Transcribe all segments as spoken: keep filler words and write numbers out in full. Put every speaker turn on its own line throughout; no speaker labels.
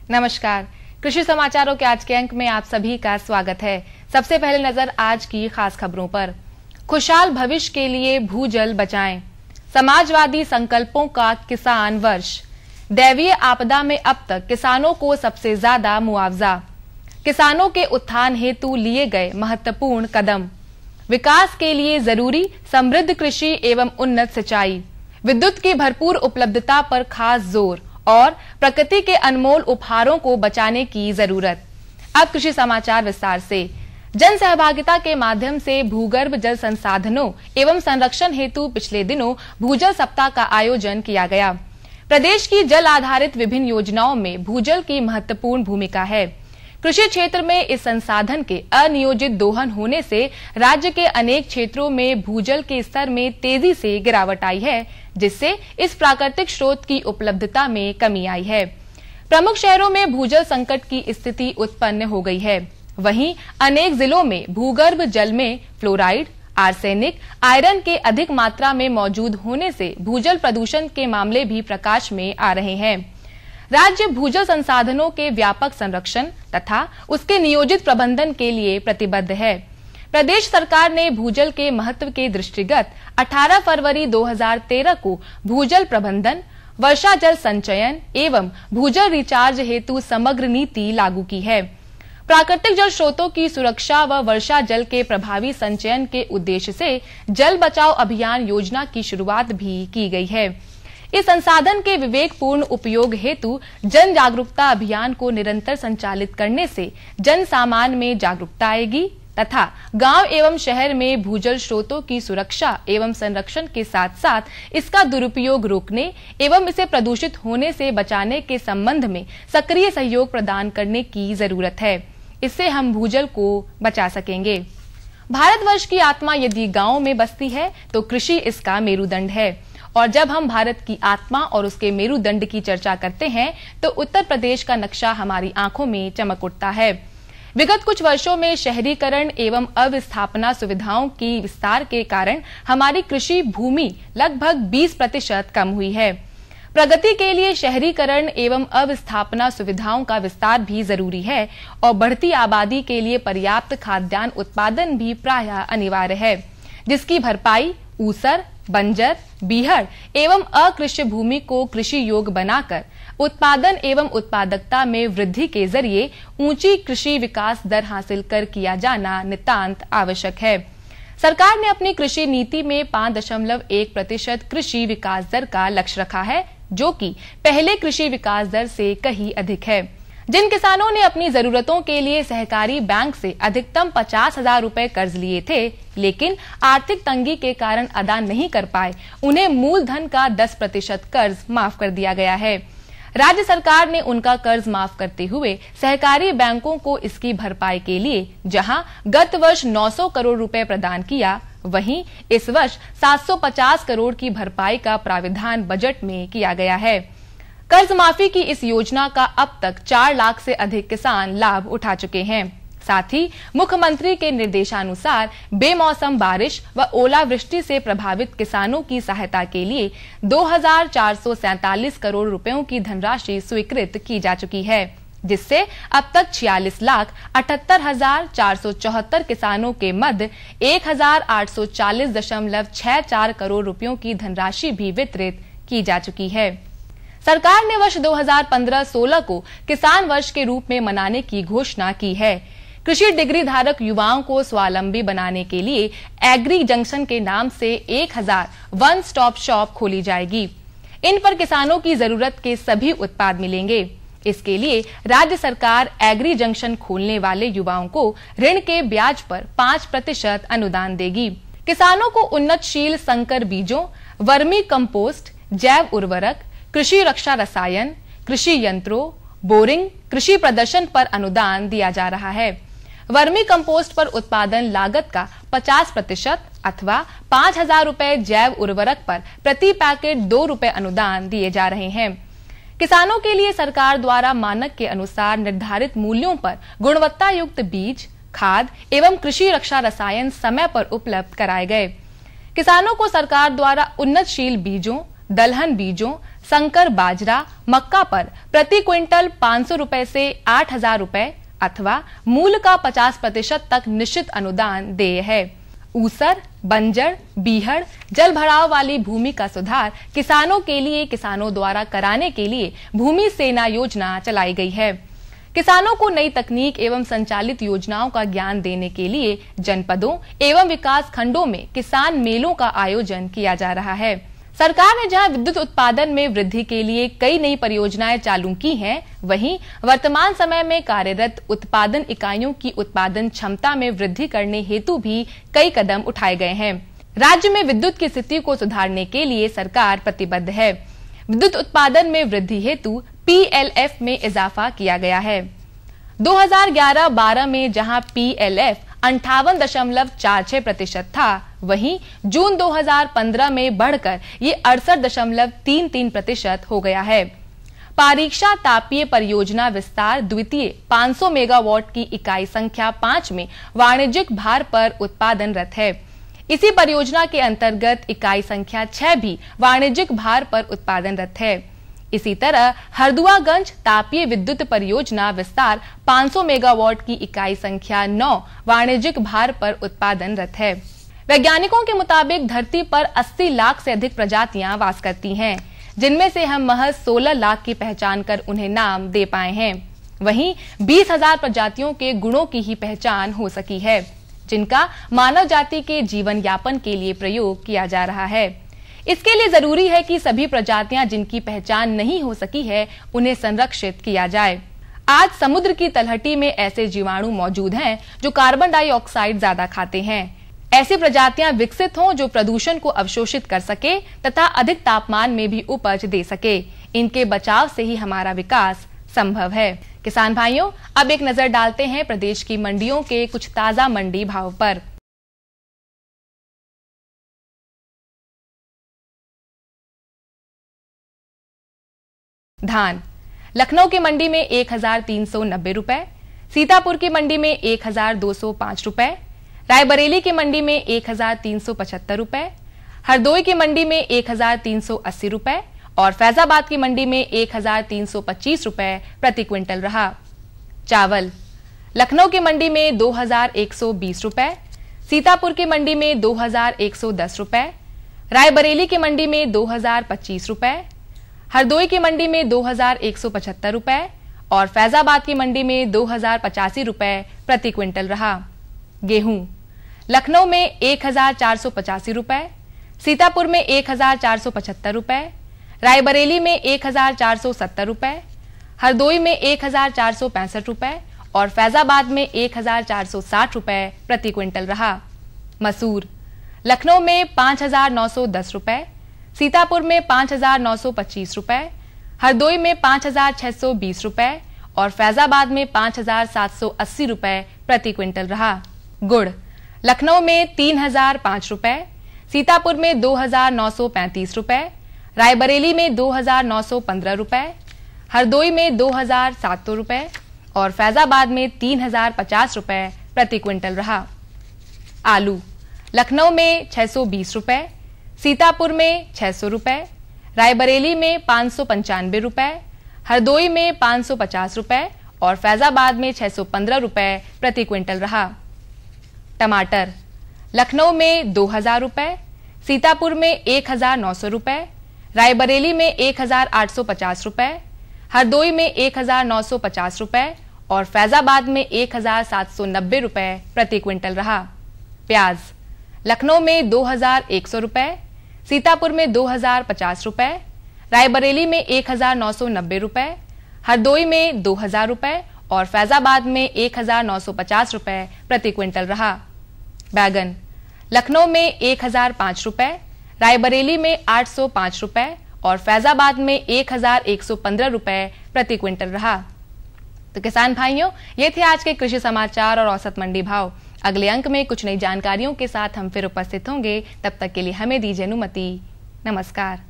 नमस्कार। कृषि समाचारों के आज के अंक में आप सभी का स्वागत है। सबसे पहले नजर आज की खास खबरों पर। खुशहाल भविष्य के लिए भूजल बचाएं। समाजवादी संकल्पों का किसान वर्ष। दैवीय आपदा में अब तक किसानों को सबसे ज्यादा मुआवजा। किसानों के उत्थान हेतु लिए गए महत्वपूर्ण कदम। विकास के लिए जरूरी समृद्ध कृषि एवं उन्नत सिंचाई। विद्युत की भरपूर उपलब्धता पर खास जोर और प्रकृति के अनमोल उपहारों को बचाने की जरूरत। अब कृषि समाचार विस्तार से। जन सहभागिता के माध्यम से भूगर्भ जल संसाधनों एवं संरक्षण हेतु पिछले दिनों भूजल सप्ताह का आयोजन किया गया। प्रदेश की जल आधारित विभिन्न योजनाओं में भूजल की महत्वपूर्ण भूमिका है। कृषि क्षेत्र में इस संसाधन के अनियोजित दोहन होने से राज्य के अनेक क्षेत्रों में भूजल के स्तर में तेजी से गिरावट आई है, जिससे इस प्राकृतिक स्रोत की उपलब्धता में कमी आई है। प्रमुख शहरों में भूजल संकट की स्थिति उत्पन्न हो गई है। वहीं अनेक जिलों में भूगर्भ जल में फ्लोराइड, आर्सेनिक, आयरन के अधिक मात्रा में मौजूद होने से भूजल प्रदूषण के मामले भी प्रकाश में आ रहे हैं। राज्य भूजल संसाधनों के व्यापक संरक्षण तथा उसके नियोजित प्रबंधन के लिए प्रतिबद्ध है। प्रदेश सरकार ने भूजल के महत्व के दृष्टिगत अठारह फरवरी दो हज़ार तेरह को भूजल प्रबंधन, वर्षा जल संचयन एवं भूजल रिचार्ज हेतु समग्र नीति लागू की है। प्राकृतिक जल स्रोतों की सुरक्षा व वर्षा जल के प्रभावी संचयन के उद्देश्य से जल बचाओ अभियान योजना की शुरुआत भी की गई है। इस संसाधन के विवेकपूर्ण उपयोग हेतु जन जागरूकता अभियान को निरंतर संचालित करने से जन सामान्य में जागरूकता आएगी तथा गांव एवं शहर में भूजल स्रोतों की सुरक्षा एवं संरक्षण के साथ साथ इसका दुरुपयोग रोकने एवं इसे प्रदूषित होने से बचाने के संबंध में सक्रिय सहयोग प्रदान करने की जरूरत है। इससे हम भूजल को बचा सकेंगे। भारतवर्ष की आत्मा यदि गांवों में बसती है तो कृषि इसका मेरुदंड है। और जब हम भारत की आत्मा और उसके मेरुदंड की चर्चा करते हैं तो उत्तर प्रदेश का नक्शा हमारी आंखों में चमक उठता है। विगत कुछ वर्षों में शहरीकरण एवं अविस्थापना सुविधाओं की विस्तार के कारण हमारी कृषि भूमि लगभग बीस प्रतिशत कम हुई है। प्रगति के लिए शहरीकरण एवं अविस्थापना सुविधाओं का विस्तार भी जरूरी है और बढ़ती आबादी के लिए पर्याप्त खाद्यान्न उत्पादन भी प्रायः अनिवार्य है, जिसकी भरपाई ऊसर, बंजर, बीहड़ एवं अकृषि भूमि को कृषि योग्य बनाकर उत्पादन एवं उत्पादकता में वृद्धि के जरिए ऊंची कृषि विकास दर हासिल कर किया जाना नितांत आवश्यक है। सरकार ने अपनी कृषि नीति में पाँच दशमलव एक प्रतिशत कृषि विकास दर का लक्ष्य रखा है, जो कि पहले कृषि विकास दर से कहीं अधिक है। जिन किसानों ने अपनी जरूरतों के लिए सहकारी बैंक से अधिकतम पचास हजार रूपए कर्ज लिए थे, लेकिन आर्थिक तंगी के कारण अदा नहीं कर पाए, उन्हें मूलधन का दस प्रतिशत कर्ज माफ कर दिया गया है। राज्य सरकार ने उनका कर्ज माफ करते हुए सहकारी बैंकों को इसकी भरपाई के लिए जहां गत वर्ष नौ सौ करोड़ रुपए प्रदान किया, वहीं इस वर्ष सात सौ पचास करोड़ की भरपाई का प्राविधान बजट में किया गया है। कर्ज माफी की इस योजना का अब तक चार लाख से अधिक किसान लाभ उठा चुके हैं। साथ ही मुख्यमंत्री के निर्देशानुसार बेमौसम बारिश व ओलावृष्टि से प्रभावित किसानों की सहायता के लिए दो हजार चार सौ सैंतालीस करोड़ रुपयों की धनराशि स्वीकृत की जा चुकी है, जिससे अब तक छियालीस लाख अठहत्तर हजार चार सौ चौहत्तर किसानों के मध्य एक हजार आठ सौ चालीस दशमलव छह चार करोड़ रुपयों की धनराशि भी वितरित की जा चुकी है। सरकार ने वर्ष दो हज़ार पंद्रह सोलह को किसान वर्ष के रूप में मनाने की घोषणा की है। कृषि डिग्री धारक युवाओं को स्वावलंबी बनाने के लिए एग्री जंक्शन के नाम से एक हजार वन स्टॉप शॉप खोली जाएगी। इन पर किसानों की जरूरत के सभी उत्पाद मिलेंगे। इसके लिए राज्य सरकार एग्री जंक्शन खोलने वाले युवाओं को ऋण के ब्याज पर पाँच प्रतिशत अनुदान देगी। किसानों को उन्नतशील संकर बीजों, वर्मी कंपोस्ट, जैव उर्वरक, कृषि रक्षा रसायन, कृषि यंत्रों, बोरिंग, कृषि प्रदर्शन पर अनुदान दिया जा रहा है। वर्मी कंपोस्ट पर उत्पादन लागत का पचास प्रतिशत अथवा पाँच हजार रूपए जैव उर्वरक पर प्रति पैकेट दो रूपए अनुदान दिए जा रहे हैं। किसानों के लिए सरकार द्वारा मानक के अनुसार निर्धारित मूल्यों पर गुणवत्ता युक्त बीज, खाद एवं कृषि रक्षा रसायन समय पर उपलब्ध कराए गए। किसानों को सरकार द्वारा उन्नतशील बीजों, दलहन बीजों, संकर बाजरा, मक्का पर प्रति क्विंटल पाँच सौ रुपए से आठ हजार रुपए अथवा मूल्य का पचास प्रतिशत तक निश्चित अनुदान देय है। ऊसर, बंजर, बीहड़, जल भराव वाली भूमि का सुधार किसानों के लिए किसानों द्वारा कराने के लिए भूमि सेना योजना चलाई गई है। किसानों को नई तकनीक एवं संचालित योजनाओं का ज्ञान देने के लिए जनपदों एवं विकास खंडों में किसान मेलों का आयोजन किया जा रहा है। सरकार ने जहां विद्युत उत्पादन में वृद्धि के लिए कई नई परियोजनाएं चालू की हैं, वहीं वर्तमान समय में कार्यरत उत्पादन इकाइयों की उत्पादन क्षमता में वृद्धि करने हेतु भी कई कदम उठाए गए हैं। राज्य में विद्युत की स्थिति को सुधारने के लिए सरकार प्रतिबद्ध है। विद्युत उत्पादन में वृद्धि हेतु पी एल एफ में इजाफा किया गया है। दो हज़ार ग्यारह बारह में जहां पी एल एफ अंठावन दशमलव चार छह प्रतिशत था, वहीं जून दो हज़ार पंद्रह में बढ़कर ये अड़सठ दशमलव तीन तीन प्रतिशत हो गया है। पारीक्षा तापीय परियोजना विस्तार द्वितीय पाँच सौ मेगावाट की इकाई संख्या पाँच में वाणिज्यिक भार पर उत्पादनरत है। इसी परियोजना के अंतर्गत इकाई संख्या छह भी वाणिज्यिक भार पर उत्पादनरत है। इसी तरह हरदुआगंज तापीय विद्युत परियोजना विस्तार पाँच सौ मेगावाट की इकाई संख्या नौ वाणिज्यिक भार पर उत्पादनरत है। वैज्ञानिकों के मुताबिक धरती पर अस्सी लाख से अधिक प्रजातियां वास करती हैं, जिनमें से हम महज सोलह लाख की पहचान कर उन्हें नाम दे पाए हैं। वहीं बीस हजार प्रजातियों के गुणों की ही पहचान हो सकी है, जिनका मानव जाति के जीवन यापन के लिए प्रयोग किया जा रहा है। इसके लिए जरूरी है कि सभी प्रजातियां जिनकी पहचान नहीं हो सकी है, उन्हें संरक्षित किया जाए। आज समुद्र की तलहटी में ऐसे जीवाणु मौजूद हैं जो कार्बन डाइऑक्साइड ज्यादा खाते हैं। ऐसी प्रजातियां विकसित हों जो प्रदूषण को अवशोषित कर सके तथा अधिक तापमान में भी उपज दे सके। इनके बचाव से ही हमारा विकास संभव है। किसान भाइयों, अब एक नजर डालते हैं प्रदेश की मंडियों के कुछ ताजा मंडी भाव पर। धान लखनऊ की मंडी में एक हजार तीन सौ नब्बे रुपए, सीतापुर की मंडी में एक हजार दो सौ पांच रुपए, रायबरेली की मंडी में एक हजार तीन सौ पचहत्तर रुपए, हरदोई की मंडी में एक हजार तीन सौ अस्सी रुपए और फैजाबाद की मंडी में एक हजार तीन सौ पच्चीस रुपए प्रति क्विंटल रहा। चावल लखनऊ की मंडी में दो हजार एक सौ बीस रुपए, सीतापुर की मंडी में दो हजार एक सौ दस रुपए, रायबरेली की मंडी में दो हजार पच्चीस रुपए, हरदोई की मंडी में दो हजार एक सौ पचहत्तर रुपए और फैजाबाद की मंडी में दो हजार पचासी रुपए प्रति क्विंटल रहा। गेहूं लखनऊ में एक हजार चार सौ पचासी रुपए, सीतापुर में एक हजार चार सौ पचहत्तर रुपए, रायबरेली में एक हजार चार सौ सत्तर रुपए, हरदोई में एक हजार चार सौ पैंसठ रुपए और फैजाबाद में एक हजार चार सौ साठ रुपए प्रति क्विंटल रहा। मसूर लखनऊ में पांच हजार नौ सौ दस रुपए, सीतापुर में पांच हजार नौ सौ पच्चीस रुपए, हरदोई में पांच हजार छह सौ बीस रुपए और फैजाबाद में पांच हजार सात सौ अस्सी रुपए प्रति क्विंटल रहा। गुड़ लखनऊ में तीन हजार पांच रुपए, सीतापुर में दो हजार नौ सौ पैंतीस रुपए, रायबरेली में दो हजार नौ सौ पंद्रह रुपए, हरदोई में दो हजार सात सौ रुपए और फैजाबाद में तीन हजार पचास रुपए प्रति क्विंटल रहा। आलू लखनऊ में छह सौ बीस रुपए, सीतापुर में छह सौ रुपए, रायबरेली में पांच सौ पंचानवे रुपए, हरदोई में पांच सौ पचास रुपए और फैजाबाद में छह सौ पंद्रह रुपए प्रति क्विंटल रहा। टमाटर लखनऊ में दो हजार रुपए, सीतापुर में एक हजार नौ सौ रुपए, रायबरेली में एक हजार आठ सौ पचास रुपए, हरदोई में एक हजार नौ सौ पचास रुपए और फैजाबाद में एक हजार सात सौ नब्बे रुपए प्रति क्विंटल रहा। प्याज लखनऊ में दो हजार एक सौ रुपए, सीतापुर में दो हजार पचास रुपए, रायबरेली में एक हजार नौ सौ नब्बे रुपए, हरदोई में दो हजार रुपए और फैजाबाद में एक हजार नौ सौ पचास रुपए प्रति क्विंटल रहा। बैगन लखनऊ में एक हजार पांच रुपए, रायबरेली में आठ सौ पांच रुपए और फैजाबाद में एक हजार एक सौ पंद्रह रुपए प्रति क्विंटल रहा। तो किसान भाइयों, ये थे आज के कृषि समाचार और औसत मंडी भाव। अगले अंक में कुछ नई जानकारियों के साथ हम फिर उपस्थित होंगे। तब तक के लिए हमें दीजिए अनुमति। नमस्कार।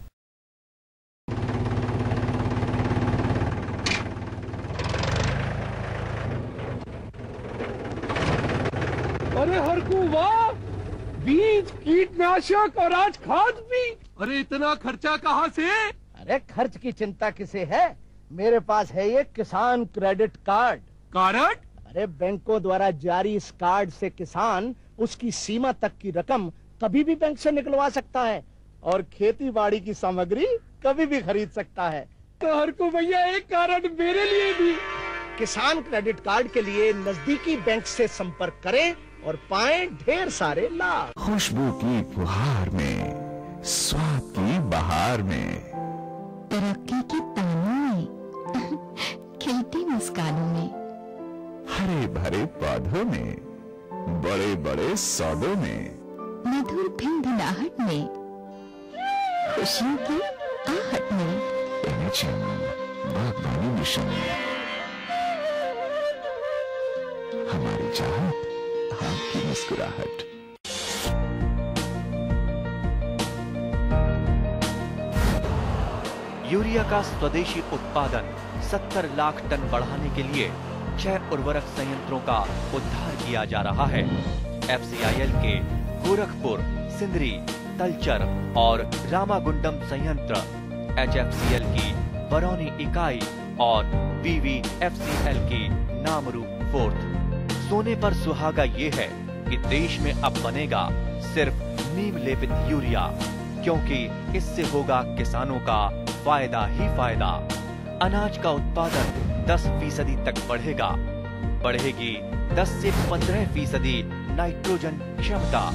अरे हरकू वाह, बीज, कीटनाशक और आज खाद भी। अरे इतना खर्चा कहाँ से?
अरे खर्च की चिंता किसे है, मेरे पास है ये किसान क्रेडिट कार्ड।
कार्ड?
अरे बैंकों द्वारा जारी इस कार्ड से किसान उसकी सीमा तक की रकम कभी भी बैंक से निकलवा सकता है और खेती बाड़ी की सामग्री कभी भी खरीद सकता है।
तो हरकू भैया एक कार्ड मेरे लिए भी।
किसान क्रेडिट कार्ड के लिए नजदीकी बैंक से संपर्क करें और पाएं ढेर सारे लाभ।
खुशबू की फुहार में, स्वाद की बहार में,
तरक्की की तानों में, खिलती मुस्कानों में,
हरे भरे पौधों में, बड़े बड़े सौदों में,
मधुर भिनभिनाहट में, खुशियों की आहट में,
एनएचएम बागवानी मिशन, हमारी चाहत, आपकी मुस्कुराहट।
यूरिया का स्वदेशी उत्पादन सत्तर लाख टन बढ़ाने के लिए छह उर्वरक संयंत्रों का उद्धार किया जा रहा है। एफसीआईएल के गोरखपुर, सिंदरी, तलचर और रामागुंडम संयंत्र, एचएफसीएल की बरौनी इकाई और बीवीएफसीएल की नामरू फोर्थ। सोने पर सुहागा ये है कि देश में अब बनेगा सिर्फ नीम लेपित यूरिया, क्योंकि इससे होगा किसानों का फायदा ही फायदा। अनाज का उत्पादन दस फीसदी तक बढ़ेगा, बढ़ेगी दस से पंद्रह फीसदी नाइट्रोजन क्षमता।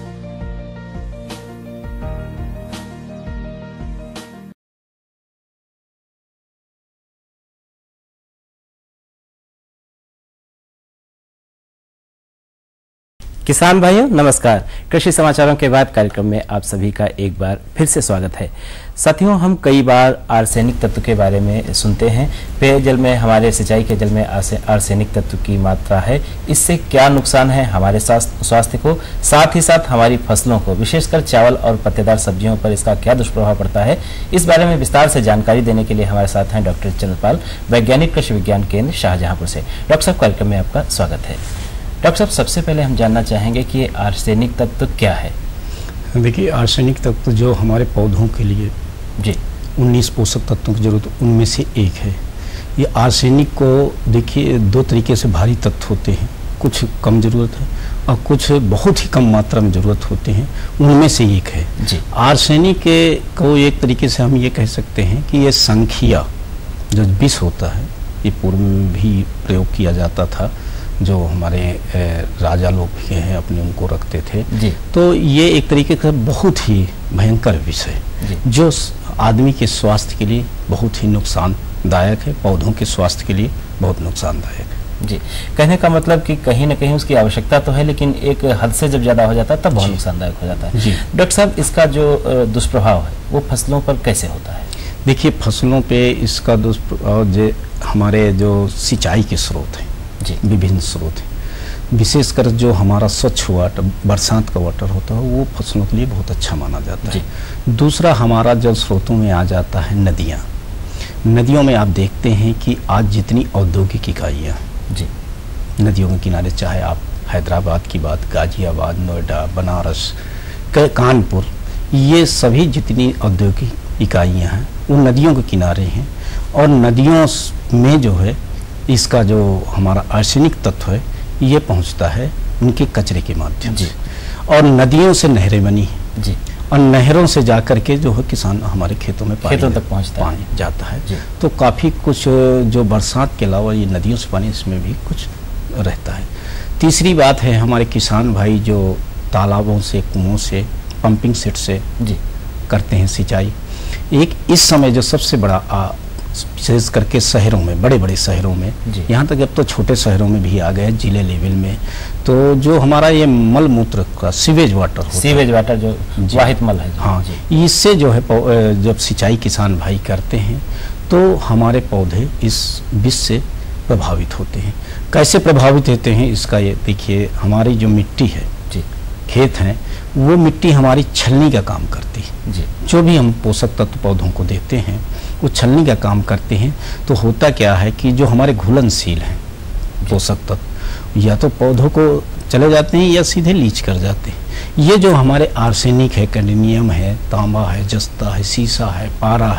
किसान भाइयों नमस्कार। कृषि समाचारों के बाद कार्यक्रम में आप सभी का एक बार फिर से स्वागत है। साथियों, हम कई बार आर्सेनिक तत्व के बारे में सुनते हैं। पेयजल में, हमारे सिंचाई के जल में आर्सेनिक तत्व की मात्रा है, इससे क्या नुकसान है हमारे स्वास्थ्य को, साथ ही साथ हमारी फसलों को, विशेषकर चावल और पत्तेदार सब्जियों पर इसका क्या दुष्प्रभाव पड़ता है, इस बारे में विस्तार से जानकारी देने के लिए हमारे साथ हैं डॉक्टर चंद्रपाल, वैज्ञानिक कृषि विज्ञान केंद्र शाहजहांपुर से। डॉक्टर साहब, कार्यक्रम में आपका स्वागत है। डॉक्टर साहब, सबसे पहले हम जानना चाहेंगे कि आर्सेनिक तत्व क्या है।
देखिए, आर्सेनिक तत्व जो हमारे पौधों के लिए
जी
उन्नीस पोषक तत्वों की जरूरत, उनमें से एक है। ये आर्सेनिक को देखिए दो तरीके से भारी तत्व होते हैं, कुछ कम जरूरत है और कुछ बहुत ही कम मात्रा में जरूरत होते हैं, उनमें से एक है
जी।
आर्सेनिक को एक तरीके से हम ये कह सकते हैं कि ये संखिया जो विष होता है, ये पूर्व में भी प्रयोग किया जाता था, जो हमारे राजा लोग भी हैं अपने उनको रखते थे
जी।
तो ये एक तरीके का बहुत ही भयंकर विष है जो आदमी के स्वास्थ्य के लिए बहुत ही नुकसानदायक है, पौधों के स्वास्थ्य के लिए बहुत नुकसानदायक है
जी। कहने का मतलब कि कहीं ना कहीं उसकी आवश्यकता तो है, लेकिन एक हद से जब ज्यादा हो जाता है तब बहुत नुकसानदायक हो जाता है। डॉक्टर साहब, इसका जो दुष्प्रभाव है वो फसलों पर कैसे होता है?
देखिए, फसलों पे इसका दुष्प्रभाव जो हमारे जो सिंचाई के स्रोत हैं, विभिन्न स्रोत हैं, विशेषकर जो हमारा स्वच्छ वाटर, बरसात का वाटर होता है, वो फसलों के लिए बहुत अच्छा माना जाता है। दूसरा, हमारा जल स्रोतों में आ जाता है नदियाँ। नदियों में आप देखते हैं कि आज जितनी औद्योगिक इकाइयाँ
जी
नदियों के किनारे, चाहे आप हैदराबाद की बात, गाजियाबाद, नोएडा, बनारस, कानपुर, ये सभी जितनी औद्योगिक इकाइयाँ हैं वो नदियों के किनारे हैं और नदियों में जो है इसका जो हमारा आर्सेनिक तत्व है ये पहुंचता है उनके कचरे के माध्यम से, और नदियों से नहरें बनी हैं
जी,
और नहरों से जाकर के जो है किसान हमारे खेतों में पानी
खेतों तक पहुंचता
पानी
है
जाता है। तो काफ़ी कुछ जो बरसात के अलावा ये नदियों से पानी, इसमें भी कुछ रहता है। तीसरी बात है, हमारे किसान भाई जो तालाबों से, कुओं से, पंपिंग सेट से
जी
करते हैं सिंचाई, एक इस समय जो सबसे बड़ा आ, विशेष करके शहरों में, बड़े बड़े शहरों में, यहाँ तक अब तो छोटे शहरों में भी आ गए जिले लेवल में, तो जो हमारा ये मल मूत्र का सीवेज वाटर होता
सीवेज वाटर जो वाहित मल है,
हाँ, इससे जो है जब सिंचाई किसान भाई करते हैं तो हमारे पौधे इस विष से प्रभावित होते हैं। कैसे प्रभावित होते हैं इसका ये देखिए, हमारी जो मिट्टी है
जी,
खेत हैं, वो मिट्टी हमारी छलनी का काम करती है
जी।
जो भी हम पोषक तत्व पौधों को देते हैं वो छलनी का काम करते हैं। तो होता क्या है कि जो हमारे घुलनशील हैं पोषक तत्व या तो पौधों को चले जाते हैं या सीधे लीच कर जाते हैं। ये जो हमारे आर्सेनिक है, कैडमियम है, तांबा है, जस्ता है, सीसा है, पारा है,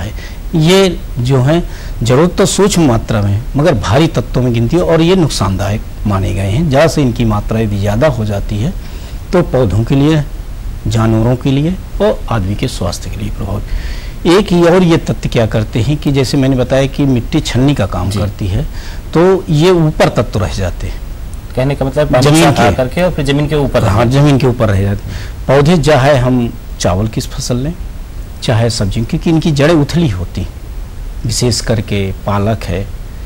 ये जो है जरूरत तो सूक्ष्म मात्रा में मगर भारी तत्वों में गिनती है और ये नुकसानदायक माने गए हैं। जहाँ से इनकी मात्रा यदि ज़्यादा हो जाती है तो पौधों के लिए, जानवरों के लिए और आदमी के स्वास्थ्य के लिए प्रभाव। एक ही और ये तथ्य क्या करते हैं कि जैसे मैंने बताया कि मिट्टी छलनी का काम करती है, तो ये ऊपर तत्व रह जाते हैं।
कहने का मतलब
जमीन
के करके और फिर जमीन के ऊपर,
हाँ जमीन के ऊपर रह जाते पौधे। चाहे हम चावल की फसल लें चाहे सब्जी, क्योंकि इनकी जड़ें उथली होती, विशेष करके पालक है,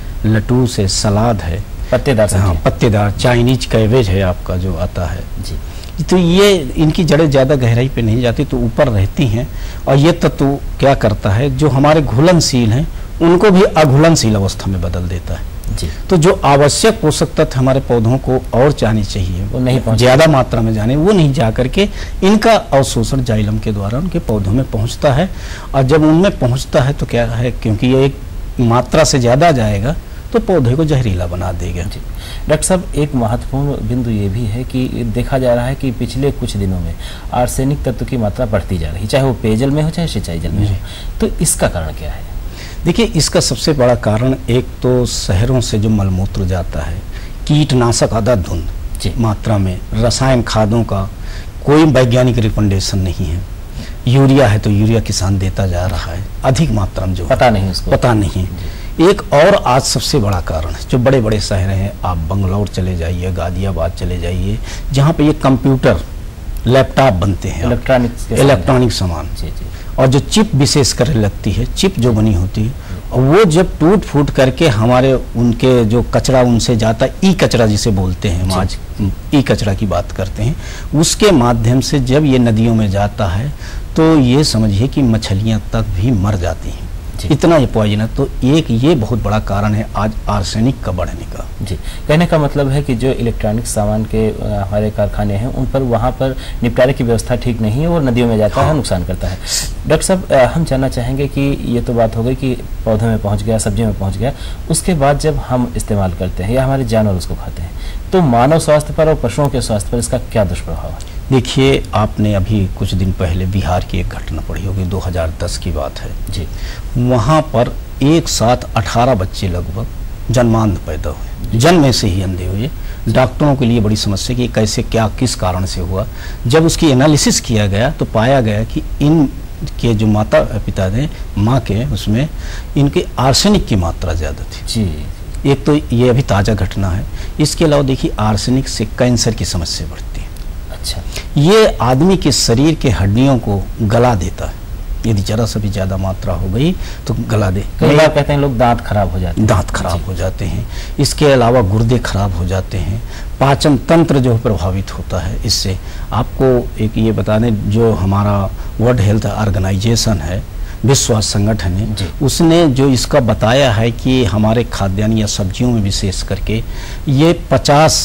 लटूस है, सलाद है,
पत्तेदार,
हाँ पत्तेदार, चाइनीज कैबेज है आपका जो आता है जी। तो ये इनकी जड़ें ज़्यादा गहराई पे नहीं जाती, तो ऊपर रहती हैं। और ये तत्व क्या करता है, जो हमारे घुलनशील हैं उनको भी अघुलनशील अवस्था में बदल देता है जी। तो जो आवश्यक पोषक तत्व हमारे पौधों को और जानी चाहिए वो नहीं, ज्यादा मात्रा में जाने, वो नहीं जा करके इनका अवशोषण जाइलम के द्वारा उनके पौधों में पहुंचता है। और जब उनमें पहुंचता है तो क्या है, क्योंकि ये एक मात्रा से ज्यादा जाएगा तो पौधे को जहरीला बना देगा जी।
डॉक्टर साहब, एक महत्वपूर्ण बिंदु ये भी है कि देखा जा रहा है कि पिछले कुछ दिनों में आर्सेनिक तत्व की मात्रा बढ़ती जा रही, चाहे वो पेयजल में हो चाहे सिंचाई जल में हो, तो इसका कारण क्या है?
देखिए, इसका सबसे बड़ा कारण एक तो शहरों से जो मलमूत्र जाता है, कीटनाशक अंधाधुंध मात्रा में, रसायन खादों का कोई वैज्ञानिक रिकमेंडेशन नहीं है। यूरिया है तो यूरिया किसान देता जा रहा है अधिक मात्रा में, जो
पता नहीं उसको
पता नहीं। एक और आज सबसे बड़ा कारण है, जो बड़े बड़े शहर हैं, आप बंगलौर चले जाइए, गाजियाबाद चले जाइए, जहाँ पे ये कंप्यूटर लैपटॉप बनते हैं,
इलेक्ट्रॉनिक्स
इलेक्ट्रॉनिक सामान जी जी। और जो चिप विशेष कर लगती है, चिप जो बनी होती है, और वो जब टूट फूट करके हमारे उनके जो कचरा उनसे जाता है, ई कचरा जिसे बोलते हैं, हम आज ई कचरा की बात करते हैं, उसके माध्यम से जब ये नदियों में जाता है तो ये समझिए कि मछलियाँ तक भी मर जाती हैं, इतना ये पॉइजन है। तो एक ये बहुत बड़ा कारण है आज आर्सेनिक का बढ़ने का
जी। कहने का मतलब है कि जो इलेक्ट्रॉनिक सामान के हमारे कारखाने हैं उन पर वहाँ पर निपटारे की व्यवस्था ठीक नहीं है और नदियों में जाता हाँ। है, नुकसान करता है। डॉक्टर साहब, हम जानना चाहेंगे कि ये तो बात हो गई कि पौधों में पहुँच गया, सब्जियों में पहुँच गया, उसके बाद जब हम इस्तेमाल करते हैं या हमारे जानवर उसको खाते हैं, तो मानव स्वास्थ्य पर और पशुओं के स्वास्थ्य पर इसका क्या दुष्प्रभाव है?
देखिए, आपने अभी कुछ दिन पहले बिहार की एक घटना पढ़ी होगी, दो हज़ार दस की बात है जी। वहाँ पर एक साथ अठारह बच्चे लगभग जन्मांध पैदा हुए, जन्म से ही अंधे हुए। डॉक्टरों के लिए बड़ी समस्या कि कैसे, क्या, किस कारण से हुआ। जब उसकी एनालिसिस किया गया तो पाया गया कि इन के जो माता पिता थे, माँ के, उसमें इनके आर्सेनिक की मात्रा ज़्यादा थी जी। एक तो ये अभी ताज़ा घटना है। इसके अलावा देखिए, आर्सेनिक से कैंसर की समस्या बढ़ती है।
अच्छा,
ये आदमी के शरीर के हड्डियों को गला देता है, यदि जरा सा भी ज्यादा मात्रा हो गई तो गला दे।
कई बार कहते हैं लोग दांत खराब हो जाते हैं,
दांत खराब हो जाते हैं। इसके अलावा गुर्दे खराब हो जाते हैं, पाचन तंत्र जो प्रभावित होता है इससे। आपको एक ये बता दें, जो हमारा वर्ल्ड हेल्थ ऑर्गेनाइजेशन है, विश्व स्वास्थ्य संगठन है, उसने जो इसका बताया है कि हमारे खाद्यान्न या सब्जियों में विशेष करके ये पचास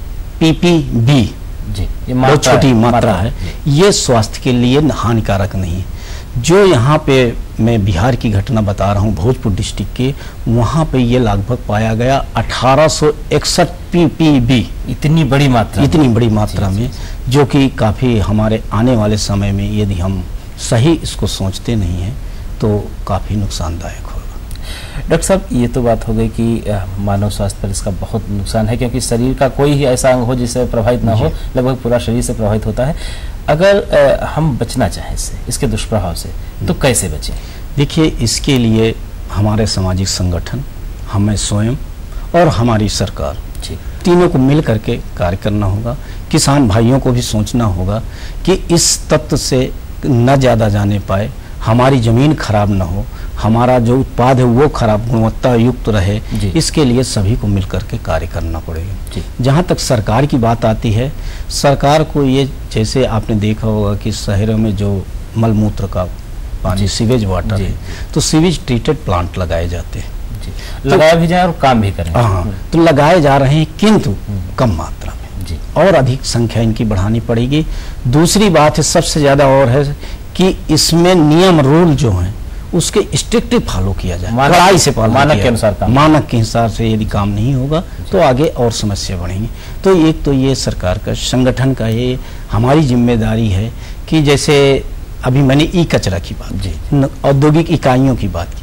पीपीबी
जी, ये
बहुत छोटी मात्रा है, ये स्वास्थ्य के लिए हानिकारक नहीं है। जो यहाँ पे मैं बिहार की घटना बता रहा हूँ, भोजपुर डिस्ट्रिक्ट के, वहाँ पे ये लगभग पाया गया अठारह सौ इकसठ पीपीबी,
इतनी बड़ी मात्रा
इतनी बड़ी मात्रा में, जो कि काफ़ी हमारे आने वाले समय में यदि हम सही इसको सोचते नहीं हैं तो काफ़ी नुकसानदायक होगा।
डॉक्टर साहब, ये तो बात हो गई कि मानव स्वास्थ्य पर इसका बहुत नुकसान है, क्योंकि शरीर का कोई ही ऐसा अंग हो जिससे प्रभावित ना हो, लगभग पूरा शरीर से प्रभावित होता है। अगर आ, हम बचना चाहें इससे, इसके दुष्प्रभाव से, तो कैसे बचें?
देखिए, इसके लिए हमारे सामाजिक संगठन, हमें स्वयं और हमारी सरकार, तीनों को मिल करके कार्य करना होगा। किसान भाइयों को भी सोचना होगा कि इस तत्व से न ज़्यादा जाने पाए, हमारी ज़मीन खराब ना हो, हमारा जो उत्पाद है वो खराब गुणवत्ता युक्त रहे, इसके लिए सभी को मिलकर के कार्य करना पड़ेगा। जहाँ तक सरकार की बात आती है, सरकार को ये, जैसे आपने देखा होगा कि शहरों में जो मलमूत्र का पानी, सीवेज वाटर है, तो सीवेज ट्रीटेड प्लांट लगाए जाते हैं,
लगाया भी जाए और काम भी करें।
हाँ, तो लगाए जा रहे हैं, किंतु कम मात्रा में जी, और अधिक संख्या इनकी बढ़ानी पड़ेगी। दूसरी बात है, सबसे ज़्यादा और है कि इसमें नियम रूल जो हैं उसके स्ट्रिक्टली फॉलो किया जाए, कड़ाई से पालन,
मानक के अनुसार काम,
मानक के हिसाब से यदि काम नहीं होगा तो आगे और समस्या बढ़ेंगी। तो एक तो ये सरकार का, संगठन का, ये हमारी जिम्मेदारी है कि जैसे अभी मैंने ई कचरा की बात की, औद्योगिक इकाइयों की बात की,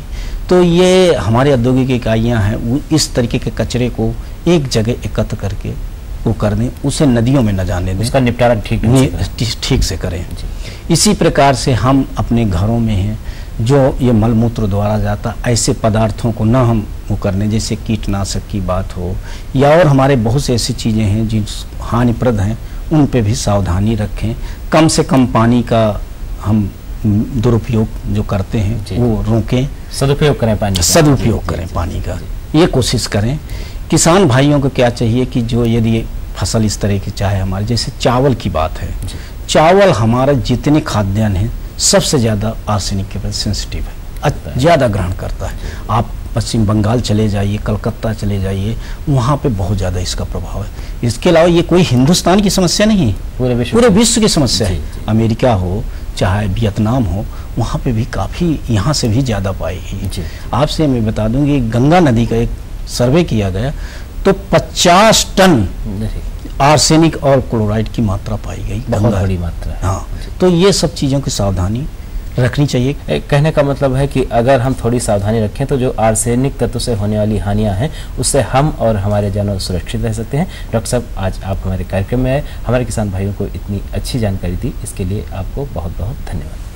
तो ये हमारे औद्योगिक इकाइयाँ हैं, वो इस तरीके के कचरे को एक जगह एकत्र करके वो कर दें, उसे नदियों में न जाने दें,
उसका निपटारा ठीक
ठीक से करें। इसी प्रकार से हम अपने घरों में हैं जो ये मलमूत्र द्वारा जाता, ऐसे पदार्थों को ना हम वो करने, जैसे कीटनाशक की बात हो या और हमारे बहुत से ऐसी चीज़ें हैं जिन हानिप्रद हैं, उन पे भी सावधानी रखें। कम से कम पानी का हम दुरुपयोग जो करते हैं वो रोकें,
सदुपयोग करें पानी
सदुपयोग करें पानी का, ये कोशिश करें। किसान भाइयों को क्या चाहिए कि जो यदि फसल इस तरह की चाहे हमारे, जैसे चावल की बात है, चावल हमारा जितने खाद्यान्न हैं सबसे ज़्यादा आर्सेनिक के प्रति सेंसिटिव है, ज़्यादा ग्रहण करता है। आप पश्चिम बंगाल चले जाइए, कलकत्ता चले जाइए, वहाँ पे बहुत ज़्यादा इसका प्रभाव है। इसके अलावा ये कोई हिंदुस्तान की समस्या नहीं, पूरे विश्व पूरे विश्व की समस्या है। अमेरिका हो चाहे वियतनाम हो, वहाँ पे भी काफ़ी यहाँ से भी ज़्यादा पाएगी। आपसे मैं बता दूँ कि गंगा नदी का एक सर्वे किया गया तो पचास टन आर्सेनिक और क्लोराइड की मात्रा पाई गई,
बहुत बड़ी मात्रा है।
हाँ, तो ये सब चीज़ों की सावधानी रखनी चाहिए।
कहने का मतलब है कि अगर हम थोड़ी सावधानी रखें तो जो आर्सेनिक तत्व से होने वाली हानियां हैं उससे हम और हमारे जानवर सुरक्षित रह सकते हैं। डॉक्टर साहब, आज आप हमारे कार्यक्रम में आए, हमारे किसान भाइयों को इतनी अच्छी जानकारी दी, इसके लिए आपको बहुत बहुत धन्यवाद।